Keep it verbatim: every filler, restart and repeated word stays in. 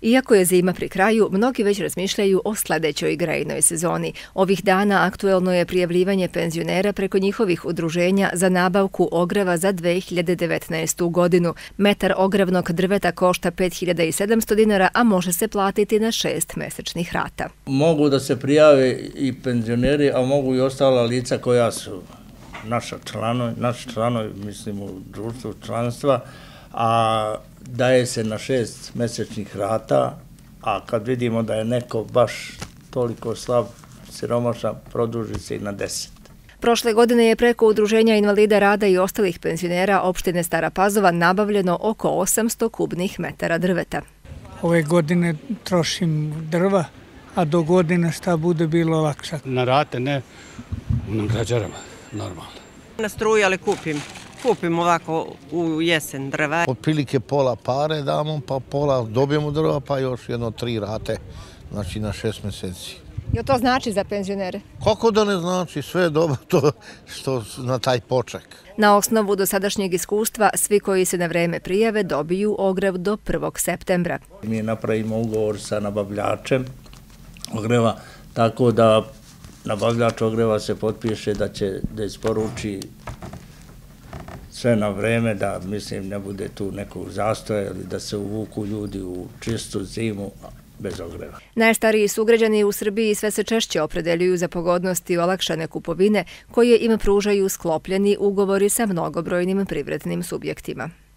Iako je zima pri kraju, mnogi već razmišljaju o sledećoj grejnoj sezoni. Ovih dana aktuelno je prijavljivanje penzionera preko njihovih udruženja za nabavku ogreva za dve hiljade devetnaestu. godinu. Metar ogravnog drveta košta pet hiljada sedamsto dinara, a može se platiti na šest mesečnih rata. Mogu da se prijave i penzioneri, a mogu i ostala lica koja su naša članovi, naši članovi, mislim u društvu članstva, a daje se na šest mesečnih rata, a kad vidimo da je neko baš toliko slab, siromašan, produži se i na deset. Prošle godine je preko Udruženja invalida rada i ostalih penzionera opštine Stara Pazova nabavljeno oko osamsto kubnih metara drveta. Ove godine trošim drva, a do godine šta bude bilo lakše. Na rate ne, na građarama, normalno. Na struju, ali kupim. Kupim ovako u jesen drva. Otprilike pola pare damo, pa pola dobijemo drva, pa još jedno tri rate, znači na šest meseci. Jel to znači za penzionere? Kako da ne znači, sve je dobro to što na taj poček. Na osnovu dosadašnjeg iskustva, svi koji se na vreme prijave dobiju ogrev do prvog septembra. Mi napravimo ugovor sa nabavljačem ogreva, tako da nabavljač ogreva se potpiše da će da isporuči sve na vreme, da mislim ne bude tu nekog zastoja ili da se uvuku ljudi u čistu zimu bez ogreva. Najstariji sugrađani u Srbiji sve se češće opredeljuju za pogodnosti olakšane kupovine koje im pružaju sklopljeni ugovori sa mnogobrojnim privrednim subjektima.